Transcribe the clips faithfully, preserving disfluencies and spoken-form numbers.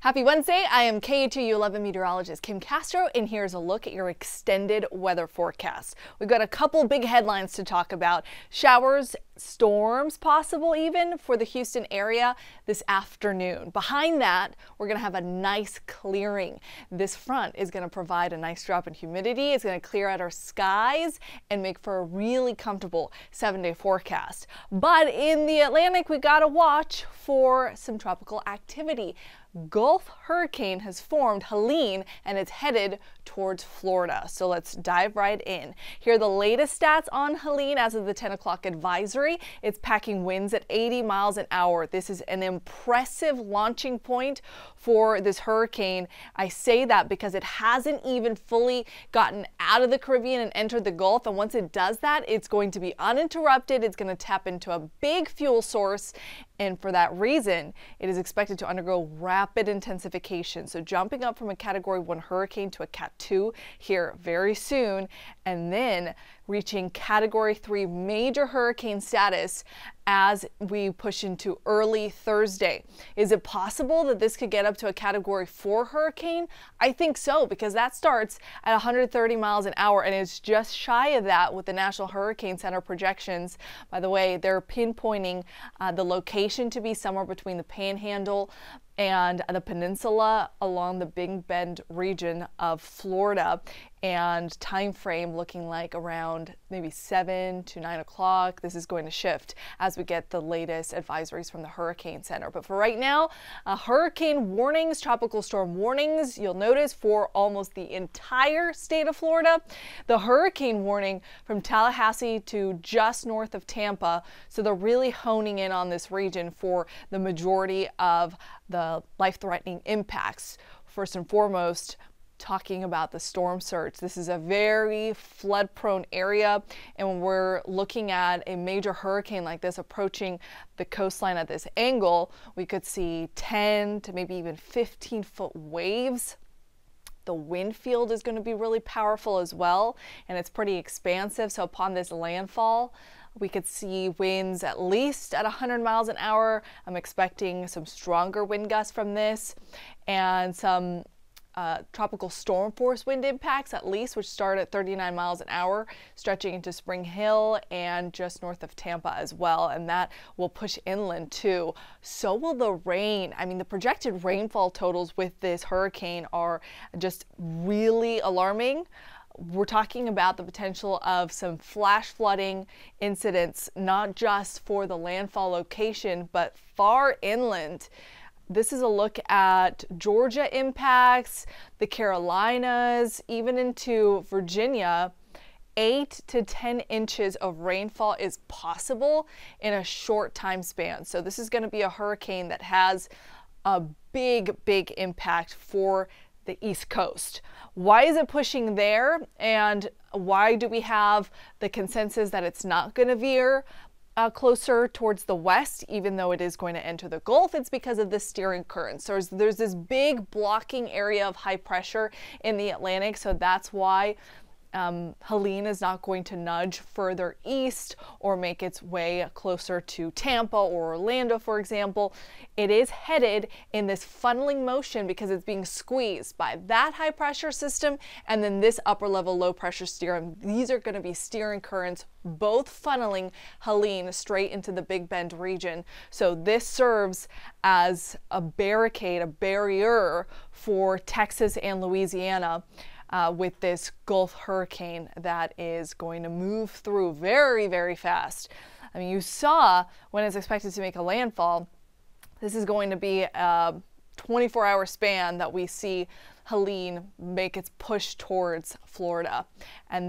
Happy Wednesday. I am K A two U eleven meteorologist Kim Castro, and here's a look at your extended weather forecast. We've got a couple big headlines to talk about. Showers, storms possible even for the Houston area this afternoon. Behind that, we're going to have a nice clearing. This front is going to provide a nice drop in humidity. It's going to clear out our skies and make for a really comfortable seven-day forecast. But in the Atlantic, we got to watch for some tropical activity. Gulf hurricane has formed, Helene, and it's headed towards Florida. So let's dive right in. Here are the latest stats on Helene as of the ten o'clock advisory. It's packing winds at eighty miles an hour. This is an impressive launching point for this hurricane. I say that because it hasn't even fully gotten out of the Caribbean and entered the Gulf. And once it does that, it's going to be uninterrupted. It's going to tap into a big fuel source. And for that reason, it is expected to undergo rapid intensification. So jumping up from a category one hurricane to a cat two here very soon, and then reaching category three major hurricane status as we push into early Thursday. Is it possible that this could get up to a category four hurricane? I think so, because that starts at one hundred thirty miles an hour and it's just shy of that with the National Hurricane Center projections. By the way, they're pinpointing uh, the location to be somewhere between the Panhandle and the peninsula along the Big Bend region of Florida, and time frame looking like around maybe seven to nine o'clock. This is going to shift as we get the latest advisories from the Hurricane Center. But for right now, uh, hurricane warnings, tropical storm warnings, you'll notice for almost the entire state of Florida. The hurricane warning from Tallahassee to just north of Tampa. So they're really honing in on this region for the majority of the life-threatening impacts. First and foremost, talking about the storm surge. This is a very flood-prone area, and when we're looking at a major hurricane like this approaching the coastline at this angle, we could see ten to maybe even fifteen foot waves. The wind field is going to be really powerful as well, and it's pretty expansive. So upon this landfall, we could see winds at least at one hundred miles an hour. I'm expecting some stronger wind gusts from this, and some uh, tropical storm force wind impacts at least, which start at thirty-nine miles an hour, stretching into Spring Hill and just north of Tampa as well. And that will push inland too. So will the rain. I mean, the projected rainfall totals with this hurricane are just really alarming. We're talking about the potential of some flash flooding incidents, not just for the landfall location, but far inland. This is a look at Georgia impacts, the Carolinas, even into Virginia. eight to ten inches of rainfall is possible in a short time span. So this is going to be a hurricane that has a big, big impact for the East Coast. Why is it pushing there, and why do we have the consensus that it's not going to veer uh, closer towards the west, even though it is going to enter the Gulf? It's because of the steering currents. So there's, there's this big blocking area of high pressure in the Atlantic, so that's why Um, Helene is not going to nudge further east or make its way closer to Tampa or Orlando, for example. It is headed in this funneling motion because it's being squeezed by that high pressure system and then this upper level low pressure steering. These are going to be steering currents, both funneling Helene straight into the Big Bend region. So this serves as a barricade, a barrier for Texas and Louisiana. Uh, with this Gulf hurricane that is going to move through very, very fast. I mean, you saw when it's expected to make a landfall, this is going to be a twenty-four hour span that we see Helene make its push towards Florida. And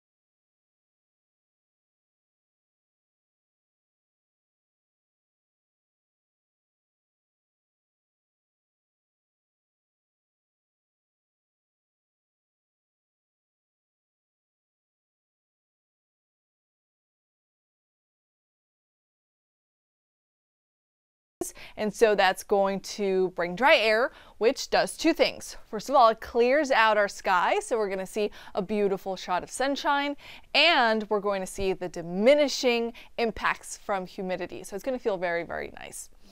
And so that's going to bring dry air, which does two things. First of all, it clears out our sky, so we're going to see a beautiful shot of sunshine, and we're going to see the diminishing impacts from humidity. So it's going to feel very, very nice.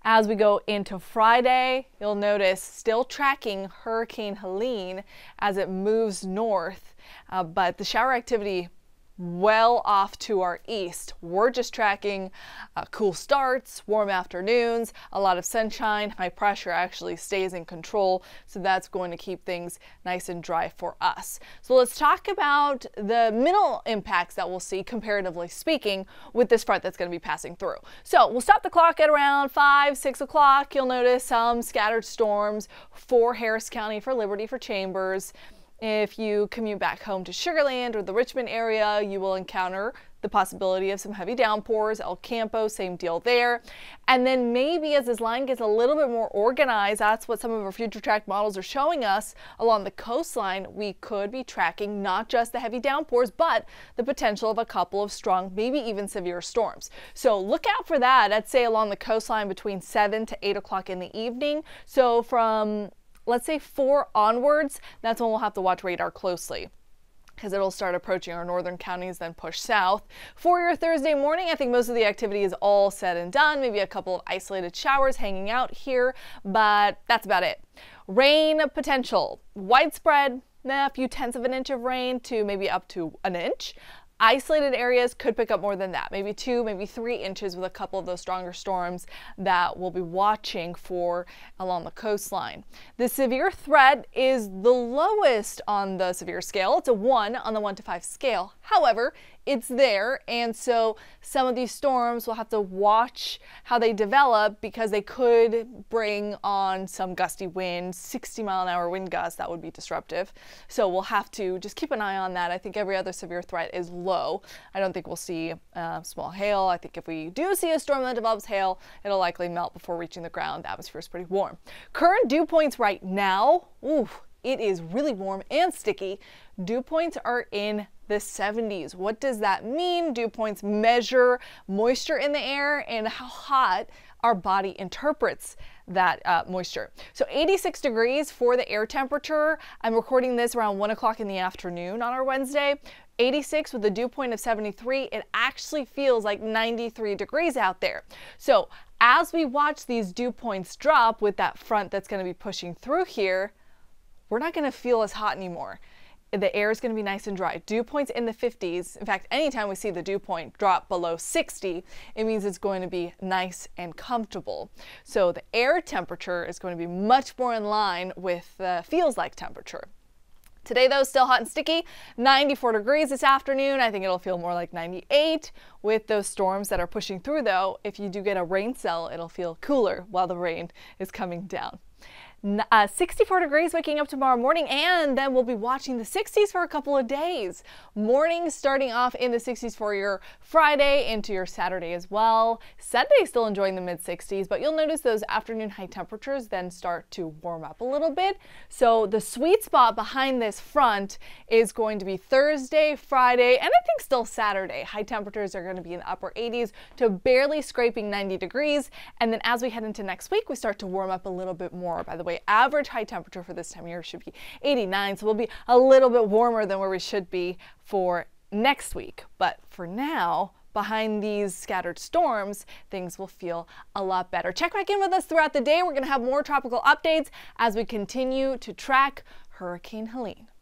As we go into Friday, you'll notice still tracking Hurricane Helene as it moves north, uh, but the shower activity well off to our east. We're just tracking uh, cool starts, warm afternoons, a lot of sunshine. High pressure actually stays in control, so that's going to keep things nice and dry for us. So let's talk about the minimal impacts that we'll see, comparatively speaking, with this front that's going to be passing through. So we'll stop the clock at around five, six o'clock. You'll notice some scattered storms for Harris County, for Liberty, for Chambers. If you commute back home to Sugar Land or the Richmond area, you will encounter the possibility of some heavy downpours. El Campo, same deal there. And then maybe as this line gets a little bit more organized, that's what some of our future track models are showing us. Along the coastline, we could be tracking not just the heavy downpours, but the potential of a couple of strong, maybe even severe storms. So look out for that, I'd say along the coastline between seven to eight o'clock in the evening. So from let's say four onwards, that's when we'll have to watch radar closely, because it'll start approaching our northern counties, then push south. For your Thursday morning, I think most of the activity is all said and done. Maybe a couple of isolated showers hanging out here, but that's about it. Rain potential, widespread, a few tenths of an inch of rain to maybe up to an inch. Isolated areas could pick up more than that, maybe two, maybe three inches with a couple of those stronger storms that we'll be watching for along the coastline. The severe threat is the lowest on the severe scale. It's a one on the one to five scale. However, it's there, and so some of these storms will have to watch how they develop, because they could bring on some gusty winds, sixty mile an hour wind gusts. That would be disruptive. So we'll have to just keep an eye on that. I think every other severe threat is low. I don't think we'll see uh, small hail. I think if we do see a storm that develops hail, it'll likely melt before reaching the ground. The atmosphere is pretty warm. Current dew points right now, ooh, it is really warm and sticky. Dew points are in the seventies. What does that mean? Dew points measure moisture in the air and how hot our body interprets that uh, moisture. So eighty-six degrees for the air temperature. I'm recording this around one o'clock in the afternoon on our Wednesday. eighty-six with a dew point of seventy-three. It actually feels like ninety-three degrees out there. So as we watch these dew points drop with that front that's going to be pushing through here, we're not going to feel as hot anymore. The air is going to be nice and dry. Dew points in the fifties. In fact, anytime we see the dew point drop below sixty, it means it's going to be nice and comfortable. So the air temperature is going to be much more in line with the feels like temperature. Today, though, still hot and sticky, ninety-four degrees this afternoon. I think it'll feel more like ninety-eight. With those storms that are pushing through, though, if you do get a rain cell, it'll feel cooler while the rain is coming down. Uh, sixty-four degrees waking up tomorrow morning, and then we'll be watching the sixties for a couple of days. Mornings starting off in the sixties for your Friday into your Saturday as well. Sunday still enjoying the mid sixties, but you'll notice those afternoon high temperatures then start to warm up a little bit. So the sweet spot behind this front is going to be Thursday, Friday, and I think still Saturday. High temperatures are going to be in the upper eighties to barely scraping ninety degrees. And then as we head into next week, we start to warm up a little bit more. By the way, average high temperature for this time of year should be eighty-nine, so we'll be a little bit warmer than where we should be for next week. But for now, behind these scattered storms, things will feel a lot better. Check back in with us throughout the day. We're going to have more tropical updates as we continue to track Hurricane Helene.